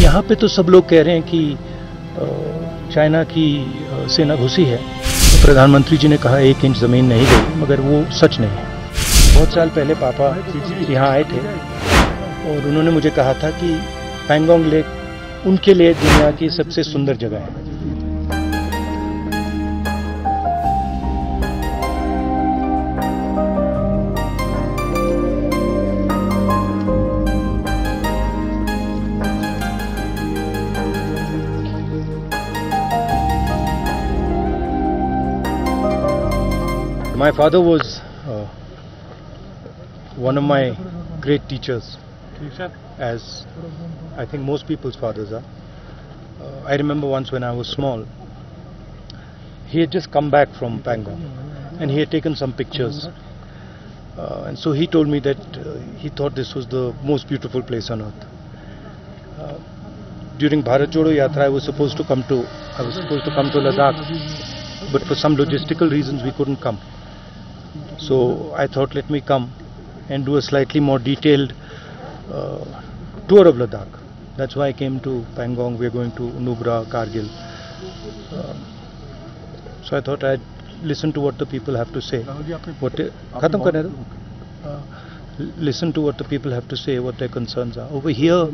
यहाँ पे तो सब लोग कह रहे हैं कि चाइना की सेना घुसी है। तो प्रधानमंत्री जी ने कहा 1 इंच ज़मीन नहीं गई, मगर वो सच नहीं है। बहुत साल पहले पापा यहाँ आए थे और उन्होंने मुझे कहा था कि पैंगोंग लेक उनके लिए दुनिया की सबसे सुंदर जगह है। My father was one of my great teachers, as I think most people's fathers are. I remember once when I was small, he had just come back from Pangong and he had taken some pictures. And so he told me that he thought this was the most beautiful place on earth. During Bharat Jodo Yatra, I was supposed to come to Ladakh, but for some logistical reasons we couldn't come. So I thought, let me come and do a slightly more detailed tour of Ladakh. That's why I came to Pangong. We're going to Nubra, Kargil. So I thought I'd listen to what the people have to say. Listen to what the people have to say, what their concerns are. Over here,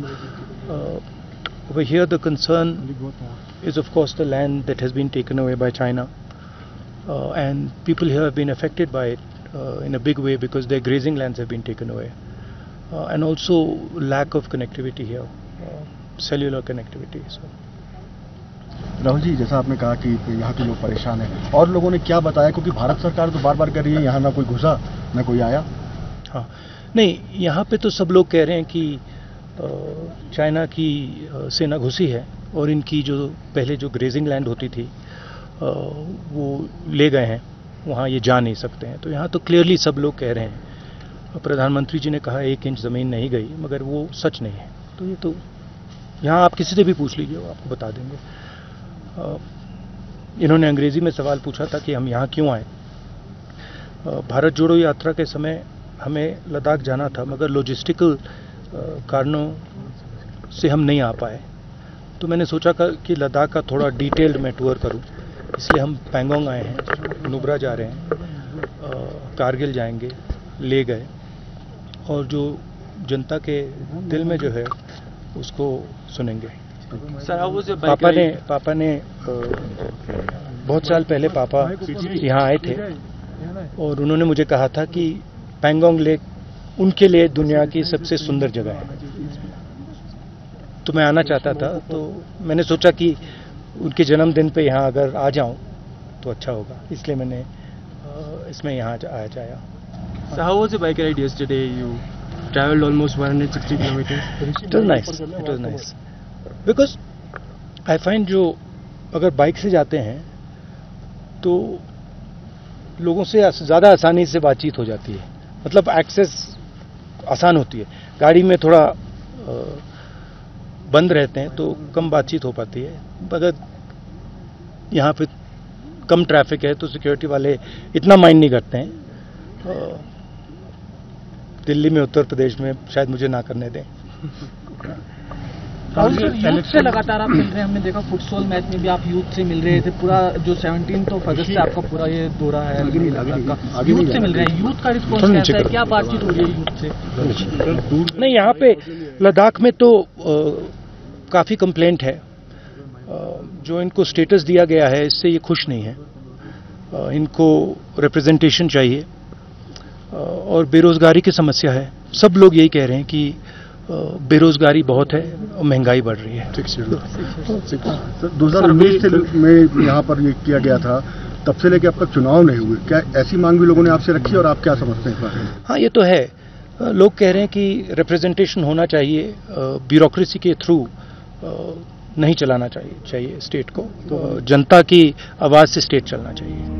the concern is, of course, the land that has been taken away by China. And people here have been affected by it in a big way because their grazing lands have been taken away. And also lack of connectivity here, cellular connectivity. So. Rahul ji, जैसा आपने कहा कि यहाँ के लोग परेशान हैं, और लोगों ने क्या बताया, क्योंकि भारत सरकार तो बार-बार कह रही है यहाँ ना कोई घुसा ना कोई आया। हाँ, नहीं, यहाँ पे तो सब लोग कह रहे हैं कि चाइना की सेना घुसी है और इनकी जो पहले जो ग्रेजिंग लैंड होती थी वो ले गए हैं, वहाँ ये जा नहीं सकते हैं। तो यहाँ तो क्लियरली सब लोग कह रहे हैं। प्रधानमंत्री जी ने कहा 1 इंच ज़मीन नहीं गई, मगर वो सच नहीं है। तो ये तो यहाँ आप किसी से भी पूछ लीजिए, वो आपको बता देंगे। इन्होंने अंग्रेजी में सवाल पूछा था कि हम यहाँ क्यों आए। भारत जोड़ो यात्रा के समय हमें लद्दाख जाना था, मगर लॉजिस्टिकल कारणों से हम नहीं आ पाए। तो मैंने सोचा कि लद्दाख का थोड़ा डिटेल्ड मैं टूर करूं, इसलिए हम पैंगोंग आए हैं, नुब्रा जा रहे हैं, कारगिल जाएंगे, ले गए, और जो जनता के दिल में जो है उसको सुनेंगे। पापा ने बहुत साल पहले पापा यहाँ आए थे और उन्होंने मुझे कहा था कि पैंगोंग लेक उनके लिए दुनिया की सबसे सुंदर जगह है। तो मैं आना चाहता था, तो मैंने सोचा कि उनके जन्मदिन पे यहाँ अगर आ जाऊं तो अच्छा होगा, इसलिए मैंने इसमें यहाँ आया जाया। So how was the bike ride yesterday? You traveled almost 160 kilometers. It was nice. It was nice. Because I find जो अगर बाइक से जाते हैं तो लोगों से ज़्यादा आसानी से बातचीत हो जाती है, मतलब एक्सेस आसान होती है। गाड़ी में थोड़ा बंद रहते हैं तो कम बातचीत हो पाती है। अगर यहाँ पे कम ट्रैफिक है तो सिक्योरिटी वाले इतना माइंड नहीं करते हैं। दिल्ली में, उत्तर प्रदेश में शायद मुझे ना करने दें। यूथ से लगातार आप मिल रहे हैं, हमने देखा फुटसॉल मैच में भी आप यूथ से मिल रहे थे। पूरा जो 17 अगस्त से आपका पूरा ये दौरा है, यूथ से मिल रहे हैं, यूथ का रिस्पॉन्स कैसा है, क्या बातचीत हो रही है यूथ से? नहीं, यहाँ पे लद्दाख में तो काफ़ी कंप्लेंट है। जो इनको स्टेटस दिया गया है इससे ये खुश नहीं है। इनको रिप्रेजेंटेशन चाहिए और बेरोजगारी की समस्या है। सब लोग यही कह रहे हैं कि बेरोजगारी बहुत है और महंगाई बढ़ रही है। 2019 में यहाँ पर ये किया गया था, तब से लेकर अब तक चुनाव नहीं हुए। क्या ऐसी मांग भी लोगों ने आपसे रखी और आप क्या समझते हैं? हाँ, ये तो है। लोग कह रहे हैं कि रिप्रेजेंटेशन होना चाहिए, ब्यूरोक्रेसी के थ्रू नहीं चलाना चाहिए स्टेट को। जनता की आवाज़ से स्टेट चलना चाहिए।